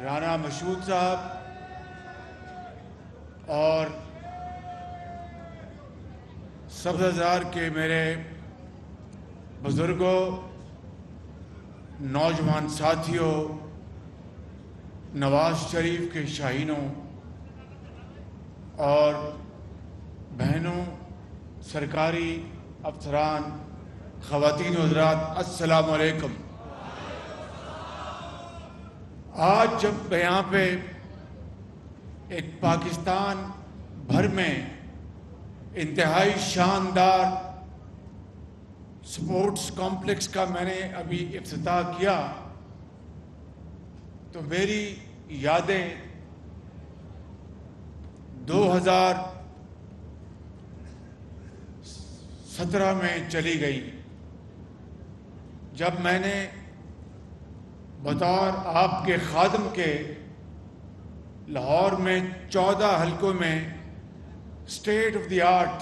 رانا مشہود صاحب اور سبززار کے میرے بزرگوں، نوجوان ساتھیوں، نواز شریف کے شاہینوں اور بہنوں، سرکاری افسران، خواتین و حضرات، السلام علیکم۔ آج جب میں یہاں پہ ایک پاکستان بھر میں انتہائی شاندار سپورٹس کمپلیکس کا میں نے ابھی افتتاح کیا تو میری یادیں 2017 میں چلی گئی، جب میں نے بطور آپ کے خادم کے لاہور میں 14 حلقوں میں state of the art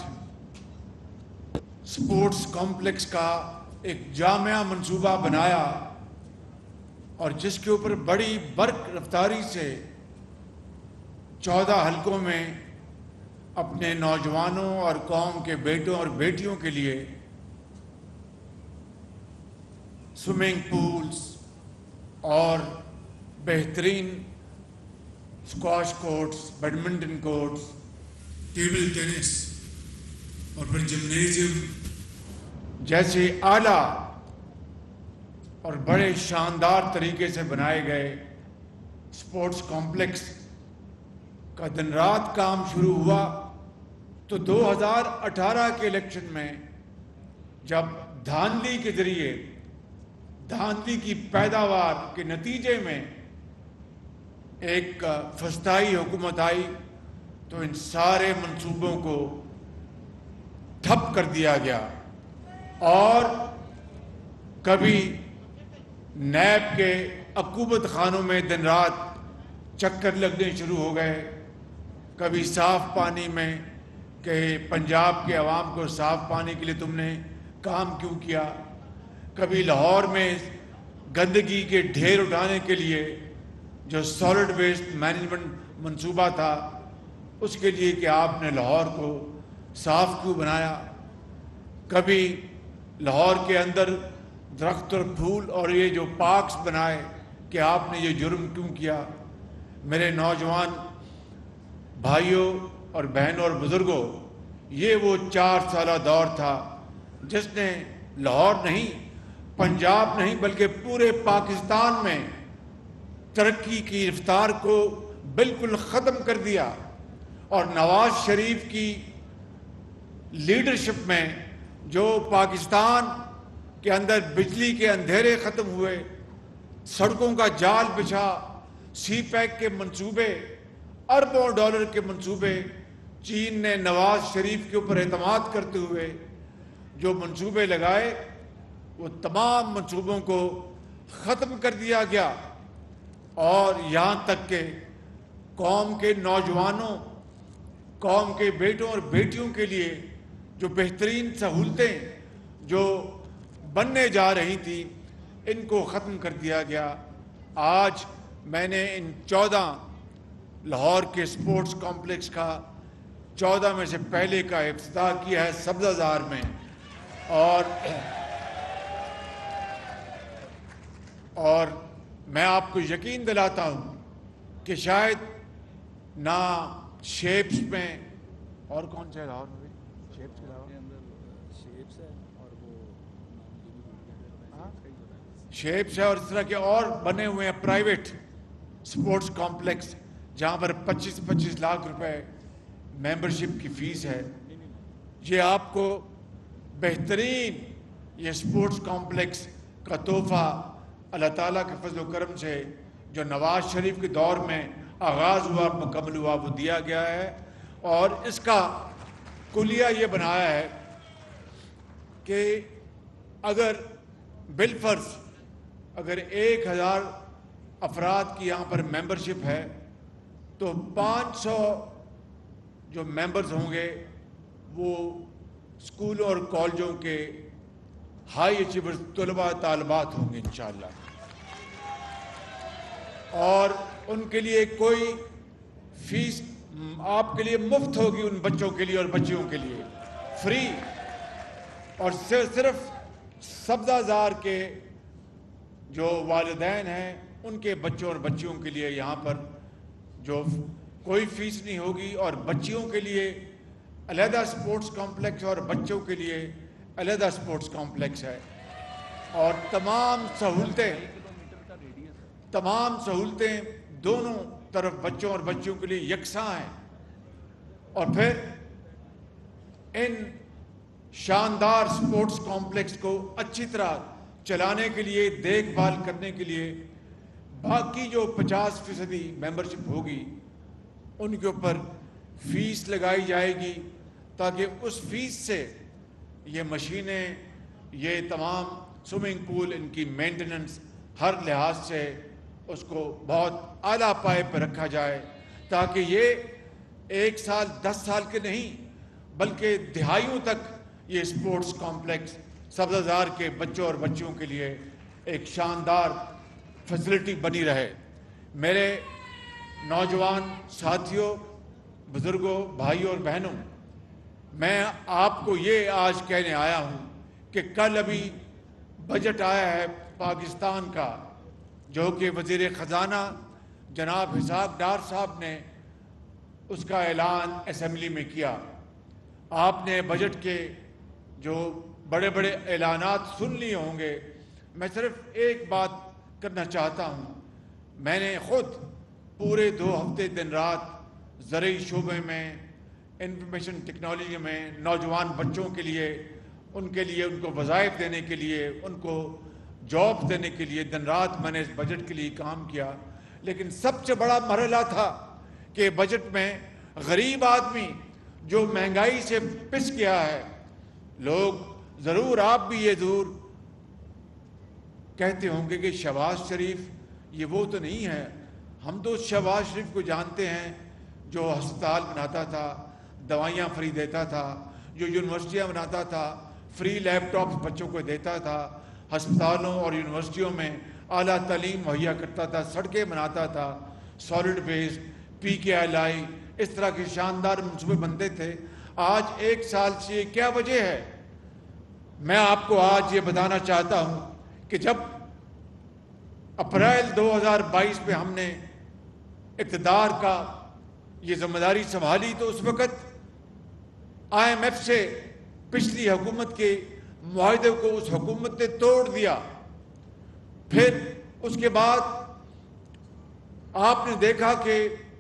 sports complex کا ایک جامع منصوبہ بنایا اور جس کے اوپر بڑی برق رفتاری سے 14 حلقوں میں اپنے نوجوانوں اور قوم کے بیٹوں اور بیٹیوں کے لیے سوئمنگ پولز اور بہترین squash courts, badminton courts, table tennis اور پھر جمنیزیم جیسے اعلیٰ اور بڑے شاندار طریقے سے بنائے گئے اسپورٹس کمپلیکس کا دن رات کام شروع ہوا تو 2018 کے الیکشن میں جب دھاندلی کے ذریعے دھاندلی کی پیداوار کے نتیجے میں ایک فسطائی حکومت آئی تو ان سارے منصوبوں کو ٹھپ کر دیا گیا اور کبھی نیب کے عقوبت خانوں میں دن رات چکر لگنے شروع ہو گئے، کبھی صاف پانی میں کہ پنجاب کے عوام کو صاف پانی کے لیے تم نے کام کیوں کیا، کبھی لاہور میں گندگی کے ڈھیر اٹھانے کے لیے جو سالڈ ویسٹ مینجمنٹ منصوبہ تھا اس کے لیے کہ آپ نے لاہور کو صاف کیوں بنایا، کبھی لاہور کے اندر درخت اور پھول اور یہ جو پارکس بنائے کہ آپ نے یہ جرم کیوں کیا۔ میرے نوجوان بھائیوں اور بہنوں اور بزرگوں، یہ وہ 4 سالہ دور تھا جس نے لاہور نہیں، پنجاب نہیں بلکہ پورے پاکستان میں ترقی کی رفتار کو بالکل ختم کر دیا اور نواز شریف کی لیڈرشپ میں جو پاکستان کے اندر بجلی کے اندھیرے ختم ہوئے، سڑکوں کا جال بچھا، سی پیک کے منصوبے، اربوں ڈالر کے منصوبے، چین نے نواز شریف کے اوپر اعتماد کرتے ہوئے جو منصوبے لگائے وہ تمام منصوبوں کو ختم کر دیا گیا اور یہاں تک کہ قوم کے نوجوانوں، قوم کے بیٹوں اور بیٹیوں کے لیے جو بہترین سہولتیں جو بننے جا رہی تھیں ان کو ختم کر دیا گیا۔ آج میں نے ان 14 لاہور کے سپورٹس کمپلیکس کا 14 میں سے پہلے کا افتتاح کیا ہے سبززار میں اور میں آپ کو یقین دلاتا ہوں کہ شاید نہ شیپس میں اور کون سے لاہور میں شیپس کے علاوہ شیپس ہے اور اس طرح کے اور بنے ہوئے ہیں پرائیویٹ سپورٹس کمپلیکس جہاں پر 25 لاکھ روپے ممبرشپ کی فیس ہے۔ یہ آپ کو بہترین یہ سپورٹس کمپلیکس کا تحفہ اللہ تعالیٰ کے فضل و کرم سے جو نواز شریف کے دور میں آغاز ہوا، مکمل ہوا، وہ دیا گیا ہے اور اس کا کلیہ یہ بنایا ہے کہ اگر بالفرض اگر 1000 افراد کی یہاں پر ممبرشپ ہے تو 500 جو ممبرز ہوں گے وہ اسکولوں اور کالجوں کے ہائی اچیورز طلباء طالبات ہوں گے انشاءاللہ۔ اور ان کے لیے کوئی فیس آپ کے لیے مفت ہوگی، ان بچوں کے لیے اور بچیوں کے لیے فری، اور صرف سبزہ زار کے جو والدین ہیں ان کے بچوں اور بچیوں کے لیے یہاں پر جو کوئی فیس نہیں ہوگی، اور بچیوں کے لیے علیحدہ سپورٹس کمپلیکس اور بچوں کے لیے علیحدہ سپورٹس کمپلیکس ہے، اور تمام سہولتیں دونوں طرف بچوں اور بچیوں کے لیے یکساں ہیں۔ اور پھر ان شاندار سپورٹس کمپلیکس کو اچھی طرح چلانے کے لیے، دیکھ بھال کرنے کے لیے باقی جو 50% ممبرشپ ہوگی ان کے اوپر فیس لگائی جائے گی، تاکہ اس فیس سے یہ مشینیں، یہ تمام سوئمنگ پول، ان کی مینٹیننس ہر لحاظ سے اس کو بہت اعلیٰ پائے پر رکھا جائے، تاکہ یہ 1 سال 10 سال کے نہیں بلکہ دہائیوں تک یہ سپورٹس کمپلیکس سبزہ زار کے بچوں اور بچیوں کے لیے ایک شاندار فیسلٹی بنی رہے۔ میرے نوجوان ساتھیوں، بزرگوں، بھائیوں اور بہنوں، میں آپ کو یہ آج کہنے آیا ہوں کہ کل ابھی بجٹ آیا ہے پاکستان کا، جو کہ وزیر خزانہ جناب اسحاق ڈار صاحب نے اس کا اعلان اسمبلی میں کیا۔ آپ نے بجٹ کے جو بڑے بڑے اعلانات سن لیے ہوں گے، میں صرف ایک بات کرنا چاہتا ہوں۔ میں نے خود پورے 2 ہفتے دن رات زرعی شعبے میں، انفارمیشن ٹیکنالوجی میں نوجوان بچوں کے لیے ان کو وظائف دینے کے لیے، ان کو جاب دینے کے لیے دن رات میں نے اس بجٹ کے لیے کام کیا۔ لیکن سب سے بڑا مرحلہ تھا کہ بجٹ میں غریب آدمی جو مہنگائی سے پس گیا ہے، لوگ ضرور، آپ بھی یہ ضرور کہتے ہوں گے کہ شہباز شریف یہ وہ تو نہیں ہے۔ ہم تو شہباز شریف کو جانتے ہیں جو ہسپتال بناتا تھا، دوائیاں فری دیتا تھا، جو یونیورسٹیاں بناتا تھا، فری لیپ ٹاپ بچوں کو دیتا تھا، ہسپتالوں اور یونیورسٹیوں میں اعلیٰ تعلیم مہیا کرتا تھا، سڑکیں بناتا تھا، سالڈ ویسٹ، PKLI، اس طرح کے شاندار منصوبے بنتے تھے۔ آج 1 سال سے کیا وجہ ہے؟ میں آپ کو آج یہ بتانا چاہتا ہوں کہ جب اپریل 2022 میں ہم نے اقتدار کا یہ ذمہ داری سنبھالی، تو اس وقت IMF سے پچھلی حکومت کے معاہدے کو اس حکومت نے توڑ دیا۔ پھر اس کے بعد آپ نے دیکھا کہ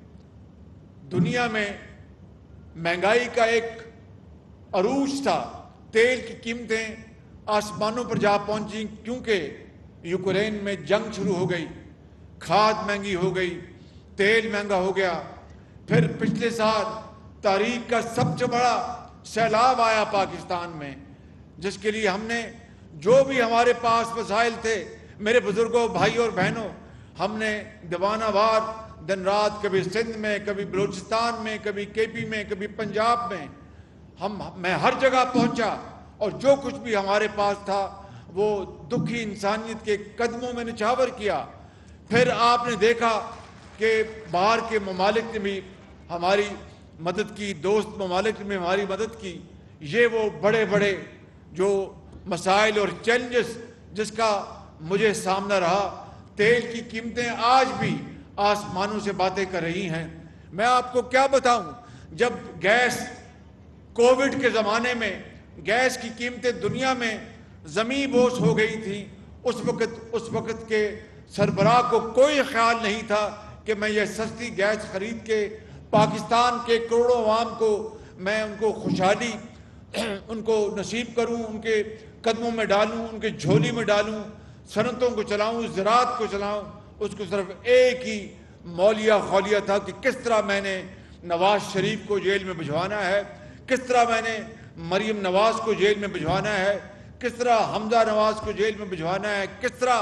دنیا میں مہنگائی کا ایک عروج تھا، تیل کی قیمتیں آسمانوں پر جا پہنچیں، کیونکہ یوکرین میں جنگ شروع ہو گئی، کھاد مہنگی ہو گئی، تیل مہنگا ہو گیا۔ پھر پچھلے سال تاریخ کا سب سے بڑا سیلاب آیا پاکستان میں، جس کے لیے ہم نے جو بھی ہمارے پاس وسائل تھے، میرے بزرگوں، بھائیوں اور بہنوں، ہم نے دیوانہ وار دن رات، کبھی سندھ میں، کبھی بلوچستان میں، کبھی KP میں، کبھی پنجاب میں، میں ہر جگہ پہنچا، اور جو کچھ بھی ہمارے پاس تھا وہ دکھی انسانیت کے قدموں میں نچھاور کیا۔ پھر آپ نے دیکھا کہ باہر کے ممالک نے بھی ہماری مدد کی، دوست ممالک نے بھی ہماری مدد کی۔ یہ وہ بڑے بڑے جو مسائل اور چیلنجز جس کا مجھے سامنا رہا، تیل کی قیمتیں آج بھی آسمانوں سے باتیں کر رہی ہیں۔ میں آپ کو کیا بتاؤں، جب گیس، کووڈ کے زمانے میں گیس کی قیمتیں دنیا میں زمیں بوس ہو گئی تھی، اس وقت کے سربراہ کو کوئی خیال نہیں تھا کہ میں یہ سستی گیس خرید کے پاکستان کے کروڑوں عوام کو، میں ان کو خوشحالی ان کو نصیب کروں، ان کے قدموں میں ڈالوں، ان کے جھولی میں ڈالوں، صنعتوں کو چلاؤں، زراعت کو چلاؤں۔ اس کو صرف ایک ہی مولیہ خولیہ تھا کہ کس طرح میں نے نواز شریف کو جیل میں بھجوانا ہے، کس طرح میں نے مریم نواز کو جیل میں بھجوانا ہے، کس طرح حمزہ نواز کو جیل میں بھجوانا ہے، کس طرح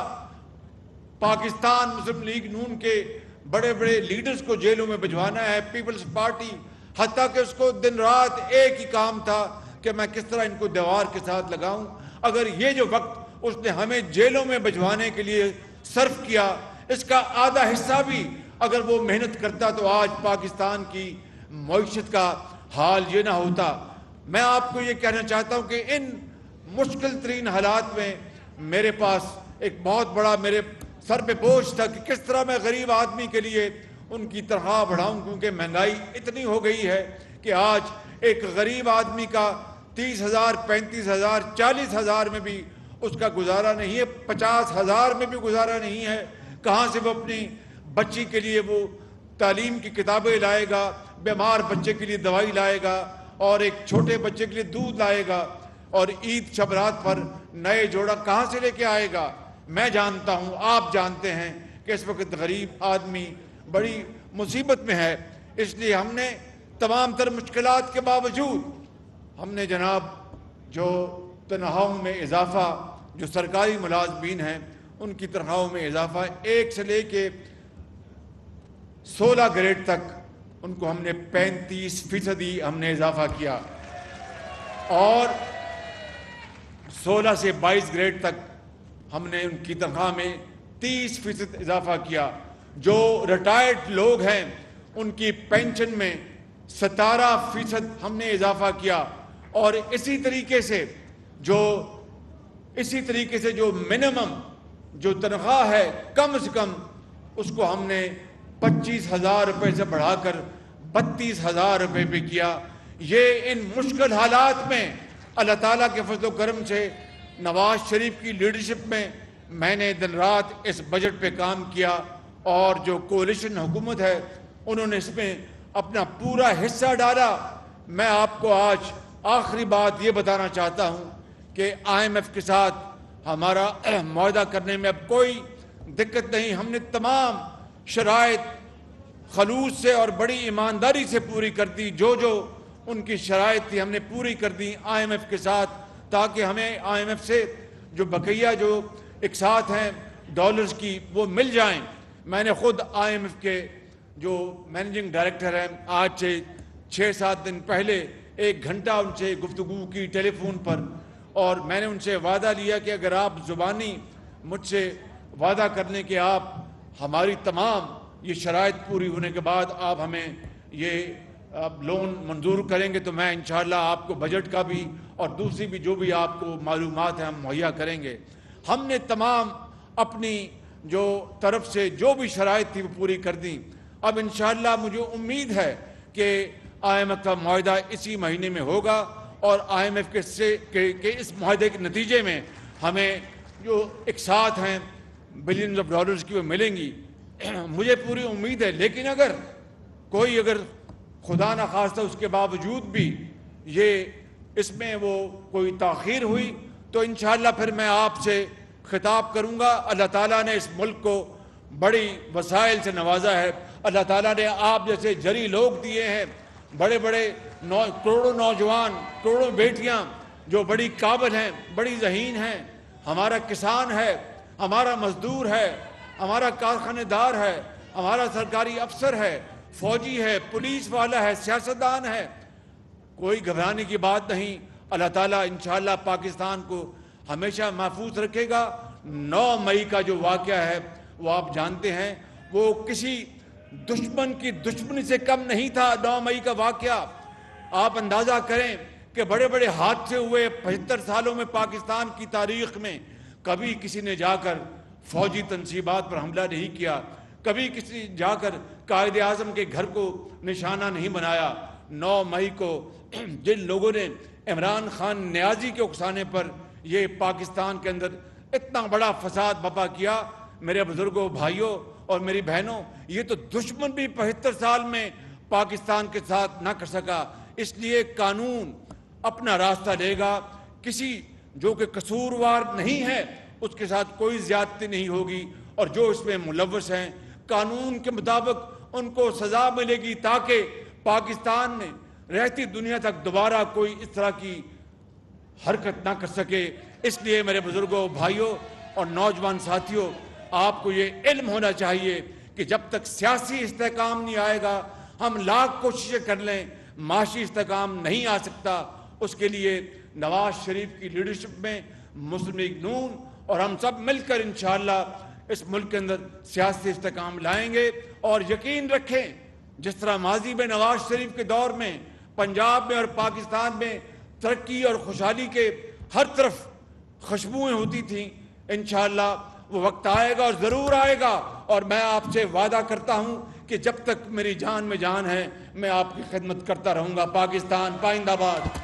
پاکستان مسلم لیگ نون کے بڑے بڑے لیڈرز کو جیلوں میں بھجوانا ہے، پیپلز پارٹی، حتیٰ کہ اس کو دن رات ایک ہی کام تھا کہ میں کس طرح ان کو دیوار کے ساتھ لگاؤں۔ اگر یہ جو وقت اس نے ہمیں جیلوں میں بھجوانے کے لیے صرف کیا، اس کا آدھا حصہ بھی اگر وہ محنت کرتا تو آج پاکستان کی معیشت کا حال یہ نہ ہوتا۔ میں آپ کو یہ کہنا چاہتا ہوں کہ ان مشکل ترین حالات میں میرے پاس ایک بہت بڑا میرے سر پہ بوجھ تھا کہ کس طرح میں غریب آدمی کے لیے ان کی تنخواہ بڑھاؤں، کیونکہ مہنگائی اتنی ہو گئی ہے کہ آج ایک غریب آدمی کا 30,000 35,000 40,000 میں بھی اس کا گزارا نہیں ہے، 50,000 میں بھی گزارا نہیں ہے۔ کہاں سے وہ اپنی بچی کے لیے وہ تعلیم کی کتابیں لائے گا، بیمار بچے کے لیے دوائی لائے گا، اور ایک چھوٹے بچے کے لیے دودھ لائے گا، اور عید شبرات پر نئے جوڑا کہاں سے لے کے آئے گا؟ میں جانتا ہوں، آپ جانتے ہیں کہ اس وقت غریب آدمی بڑی مصیبت میں ہے۔ اس لیے ہم نے تمام تر مشکلات کے باوجود ہم نے جناب جو تنخواہوں میں اضافہ، جو سرکاری ملازمین ہیں ان کی تنخواہوں میں اضافہ 1 سے لے کے 16 گریڈ تک ان کو ہم نے 35% ہم نے اضافہ کیا، اور 16 سے 22 گریڈ تک ہم نے ان کی تنخواہ میں 30% اضافہ کیا۔ جو ریٹائرڈ لوگ ہیں ان کی پینشن میں 17% ہم نے اضافہ کیا، اور اسی طریقے سے جو منیمم جو تنخواہ ہے کم سے کم اس کو ہم نے 25,000 روپے سے بڑھا کر 32,000 روپے پہ کیا۔ یہ ان مشکل حالات میں اللہ تعالیٰ کے فضل و کرم سے نواز شریف کی لیڈرشپ میں میں نے دن رات اس بجٹ پہ کام کیا، اور جو کولیشن حکومت ہے انہوں نے اس میں اپنا پورا حصہ ڈالا۔ میں آپ کو آج آخری بات یہ بتانا چاہتا ہوں کہ IMF کے ساتھ ہمارا معاہدہ کرنے میں اب کوئی دقت نہیں۔ ہم نے تمام شرائط خلوص سے اور بڑی ایمانداری سے پوری کر دی، جو ان کی شرائط تھی ہم نے پوری کر دی IMF کے ساتھ، تاکہ ہمیں IMF سے جو بقیہ جو اقساط ہیں ڈالرز کی وہ مل جائیں۔ میں نے خود IMF کے جو مینیجنگ ڈائریکٹر ہیں آج سے 6-7 دن پہلے 1 گھنٹہ ان سے گفتگو کی ٹیلی فون پر، اور میں نے ان سے وعدہ لیا کہ اگر آپ زبانی مجھ سے وعدہ کر لیں کہ آپ ہماری تمام یہ شرائط پوری ہونے کے بعد آپ ہمیں یہ لون منظور کریں گے تو میں انشاءاللہ آپ کو بجٹ کا بھی اور دوسری بھی جو بھی آپ کو معلومات ہیں ہم مہیا کریں گے۔ ہم نے تمام اپنی جو طرف سے جو بھی شرائط تھی وہ پوری کر دی۔ اب انشاءاللہ مجھے امید ہے کہ IMF کا معاہدہ اسی مہینے میں ہوگا، اور IMF کے اس معاہدے کے نتیجے میں ہمیں جو اقساط ہیں بلینز آف ڈالرز کی وہ ملیں گی، مجھے پوری امید ہے۔ لیکن اگر خدا نہ خواستہ اس کے باوجود بھی اس میں وہ کوئی تاخیر ہوئی تو انشاءاللہ پھر میں آپ سے خطاب کروں گا۔ اللہ تعالیٰ نے اس ملک کو بڑی وسائل سے نوازا ہے، اللہ تعالیٰ نے آپ جیسے جری لوگ دیے ہیں، بڑے بڑے کروڑوں نوجوان، کروڑوں بیٹیاں جو بڑی قابل ہیں، بڑی ذہین ہیں۔ ہمارا کسان ہے، ہمارا مزدور ہے، ہمارا کارخانہ دار ہے، ہمارا سرکاری افسر ہے، فوجی ہے، پولیس والا ہے، سیاستدان ہے۔ کوئی گھبرانے کی بات نہیں، اللہ تعالیٰ انشاءاللہ پاکستان کو ہمیشہ محفوظ رکھے گا۔ 9 مئی کا جو واقعہ ہے وہ آپ جانتے ہیں، وہ کسی دشمن کی دشمنی سے کم نہیں تھا۔ 9 مئی کا واقعہ آپ اندازہ کریں کہ بڑے بڑے حادثے ہوئے 75 سالوں میں پاکستان کی تاریخ میں، کبھی کسی نے جا کر فوجی تنصیبات پر حملہ نہیں کیا، کبھی کسی جا کر قائد اعظم کے گھر کو نشانہ نہیں بنایا۔ 9 مئی کو جن لوگوں نے عمران خان نیازی کے اکسانے پر یہ پاکستان کے اندر اتنا بڑا فساد برپا کیا، میرے بزرگوں، بھائیوں اور میری بہنوں، یہ تو دشمن بھی 75 سال میں پاکستان کے ساتھ نہ کر سکا۔ اس لیے قانون اپنا راستہ لے گا، کسی جو کہ قصوروار نہیں ہے اس کے ساتھ کوئی زیادتی نہیں ہوگی، اور جو اس میں ملوث ہیں قانون کے مطابق ان کو سزا ملے گی، تاکہ پاکستان میں رہتی دنیا تک دوبارہ کوئی اس طرح کی حرکت نہ کر سکے۔ اس لیے میرے بزرگوں، بھائیوں اور نوجوان ساتھیوں، آپ کو یہ علم ہونا چاہیے کہ جب تک سیاسی استحکام نہیں آئے گا، ہم لاکھ کوششیں کر لیں، معاشی استحکام نہیں آ سکتا۔ اس کے لیے نواز شریف کی لیڈرشپ میں مسلم لیگ نون اور ہم سب مل کر انشاءاللہ اس ملک کے اندر سیاسی استحکام لائیں گے. اور یقین رکھیں جس طرح ماضی میں نواز شریف کے دور میں پنجاب میں اور پاکستان میں ترقی اور خوشحالی کے ہر طرف خوشبوئیں ہوتی تھیں، انشاءاللہ وہ وقت آئے گا اور ضرور آئے گا. اور میں آپ سے وعدہ کرتا ہوں کہ جب تک میری جان میں جان ہے میں آپ کی خدمت کرتا رہوں گا. پاکستان پائندہ باد.